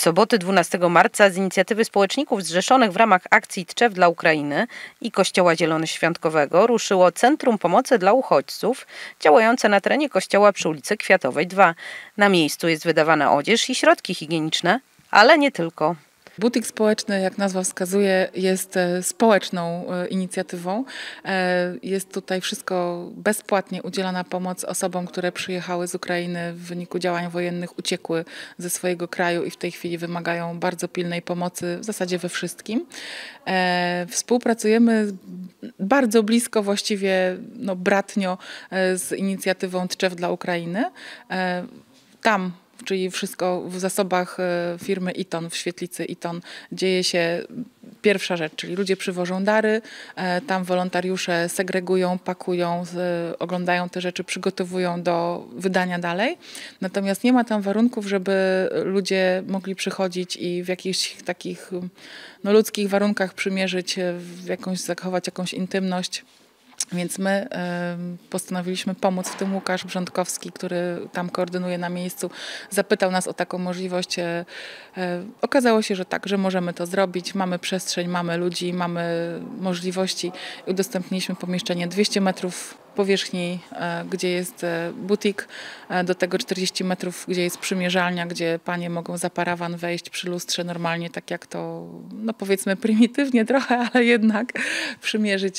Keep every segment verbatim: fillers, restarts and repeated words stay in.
soboty dwunastego marca z inicjatywy społeczników zrzeszonych w ramach akcji Tczew dla Ukrainy i Kościoła Zielonoświątkowego ruszyło Centrum Pomocy dla Uchodźców działające na terenie kościoła przy ulicy Kwiatowej dwa. Na miejscu jest wydawana odzież i środki higieniczne, ale nie tylko. Butik społeczny, jak nazwa wskazuje, jest społeczną inicjatywą. Jest tutaj wszystko bezpłatnie udzielana pomoc osobom, które przyjechały z Ukrainy w wyniku działań wojennych, uciekły ze swojego kraju i w tej chwili wymagają bardzo pilnej pomocy w zasadzie we wszystkim. Współpracujemy bardzo blisko, właściwie no, bratnio z inicjatywą Tczew dla Ukrainy. Tam czyli wszystko w zasobach firmy Iton, w świetlicy Iton dzieje się pierwsza rzecz, czyli ludzie przywożą dary, tam wolontariusze segregują, pakują, oglądają te rzeczy, przygotowują do wydania dalej. Natomiast nie ma tam warunków, żeby ludzie mogli przychodzić i w jakichś takich no, ludzkich warunkach przymierzyć, w jakąś, zachować jakąś intymność. Więc my y, postanowiliśmy pomóc w tym. Łukasz Brzątkowski, który tam koordynuje na miejscu, zapytał nas o taką możliwość. Y, y, okazało się, że tak, że możemy to zrobić. Mamy przestrzeń, mamy ludzi, mamy możliwości. Udostępniliśmy pomieszczenie dwieście metrów powierzchni, gdzie jest butik, do tego czterdzieści metrów, gdzie jest przymierzalnia, gdzie panie mogą za parawan wejść przy lustrze normalnie, tak jak to, no powiedzmy prymitywnie trochę, ale jednak przymierzyć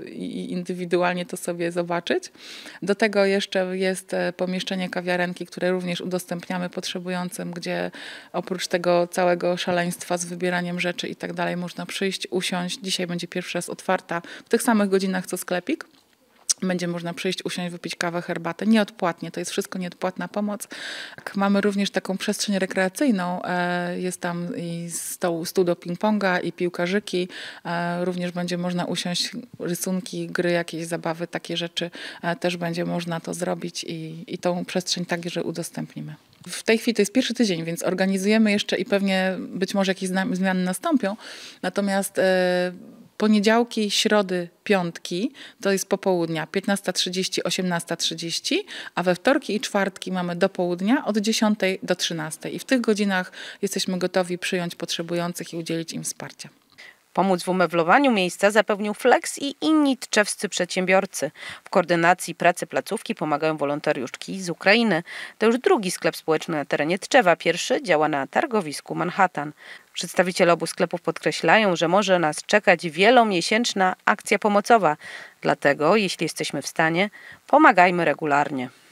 i indywidualnie to sobie zobaczyć. Do tego jeszcze jest pomieszczenie kawiarenki, które również udostępniamy potrzebującym, gdzie oprócz tego całego szaleństwa z wybieraniem rzeczy i tak dalej można przyjść, usiąść. Dzisiaj będzie pierwszy raz otwarta w tych samych godzinach co sklepik. Będzie można przyjść, usiąść, wypić kawę, herbatę. Nieodpłatnie, to jest wszystko nieodpłatna pomoc. Mamy również taką przestrzeń rekreacyjną. Jest tam i stół, stół do ping-ponga i piłkarzyki. Również będzie można usiąść, rysunki, gry, jakieś zabawy, takie rzeczy. Też będzie można to zrobić i, i tą przestrzeń także udostępnimy. W tej chwili to jest pierwszy tydzień, więc organizujemy jeszcze i pewnie być może jakieś zmiany nastąpią. Natomiast poniedziałki, środy, piątki to jest popołudnia piętnasta trzydzieści, osiemnasta trzydzieści, a we wtorki i czwartki mamy do południa od dziesiątej do trzynastej. I w tych godzinach jesteśmy gotowi przyjąć potrzebujących i udzielić im wsparcia. Pomóc w umeblowaniu miejsca zapewnił Flex i inni tczewscy przedsiębiorcy. W koordynacji pracy placówki pomagają wolontariuszki z Ukrainy. To już drugi sklep społeczny na terenie Tczewa. Pierwszy działa na targowisku Manhattan. Przedstawiciele obu sklepów podkreślają, że może nas czekać wielomiesięczna akcja pomocowa. Dlatego, jeśli jesteśmy w stanie, pomagajmy regularnie.